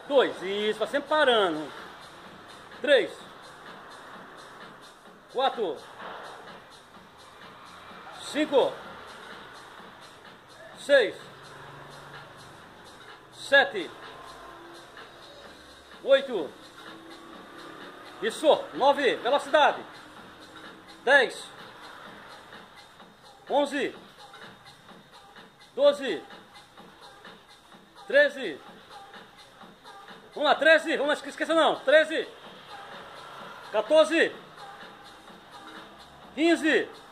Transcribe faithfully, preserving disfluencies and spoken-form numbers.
dois, isso, vai sempre parando. três, quatro, cinco, seis, sete, oito, isso, nove, velocidade, dez, onze, doze, treze, vamos lá, treze, vamos lá, esqueça não, treze, quatorze, quinze,